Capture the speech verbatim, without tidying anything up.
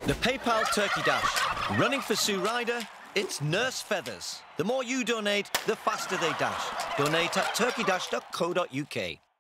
The PayPal Turkey Dash. Running for Sue Ryder, it's nurse feathers. The more you donate, the faster they dash. Donate at turkey dash dot co dot U K.